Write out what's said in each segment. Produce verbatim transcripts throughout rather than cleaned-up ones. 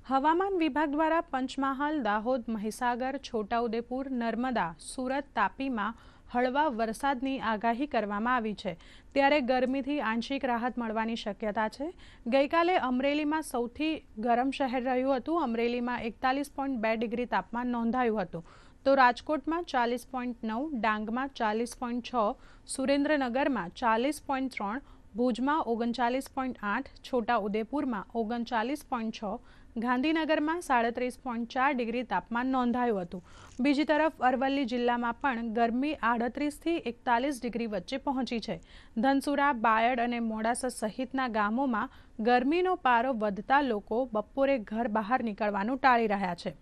હવામાન વિભાગ દ્વારા પંચમહાલ, દાહોદ, મહીસાગર, છોટાઉદેપુર, નર્મદા, સુરત, તાપીમાં હળવા વરસાદની આગાહી કરવામાં આવી છે। ત્યારે ગરમીથી આંશિક રાહત મળવાની શક્યતા છે। ગઈકાલે અમરેલીમાં સૌથી ગરમ શહેર રહ્યું હતું। અમરેલીમાં એકતાલીસ પોઈન્ટ બે ડિગ્રી તાપમાન નોંધાયું હતું, તો રાજકોટમાં ચાલીસ પોઈન્ટ નવ, ડાંગમાં ચાલીસ પોઈન્ટ છ, સુરેન્દ્રનગરમાં ચાલીસ પોઈન્ટ ત્રણ, ભુજમાં ઓગણચાલીસ પોઈન્ટ આઠ, છોટાઉદેપુરમાં ઓગણચાલીસ પોઈન્ટ છ, ગાંધીનગરમાં સાડત્રીસ પોઈન્ટ ચાર ડિગ્રી તાપમાન નોંધાયું હતું। બીજી તરફ અરવલ્લી જિલ્લામાં પણ ગરમી આડત્રીસથી એકતાલીસ ડિગ્રી વચ્ચે પહોંચી છે। ધનસુરા, બાયડ અને મોડાસા સહિતના ગામોમાં ગરમીનો પારો વધતા લોકો બપોરે ઘર બહાર નીકળવાનું ટાળી રહ્યા છે।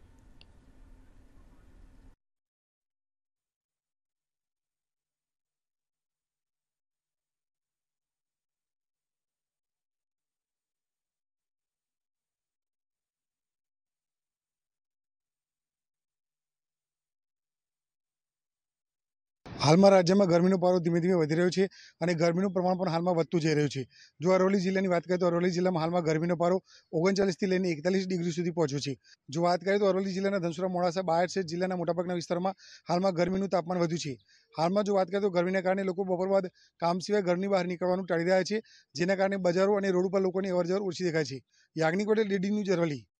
हाल में राज्य में गर्मी पारो धीमे धीमे वधी रह्यो छे अने गर्मीनुं प्रमाण पण हाल में वधतुं जई रह्युं छे। जो अरवल्ली जिल्लानी वात करीए तो अरवल्ली जिल्ला में हाल में गर्मीनो पारो ओगणचालीस थी लईने एकतालीस डिग्री सुधी पहोंच्यो छे। जो बात करीए तो अरवल्ली जिल्लाना धनसुरा, मोडासा, बायड सहित जिल्लाना मोटाभागना विस्तारों में हाल में गर्मीनुं तापमान वध्युं छे। हाल में जो बात करीए तो गर्मीना कारणे लोको बपोर बाद काम सिवाय घरनी बहार નીકળવાનું टाળી રહ્યા છે, જેના કારણે બજારો અને રોડ ઉપર લોકોની અવરજવર ઓછી દેખાય છે। Yagnik Patel, DD News, Aravalli.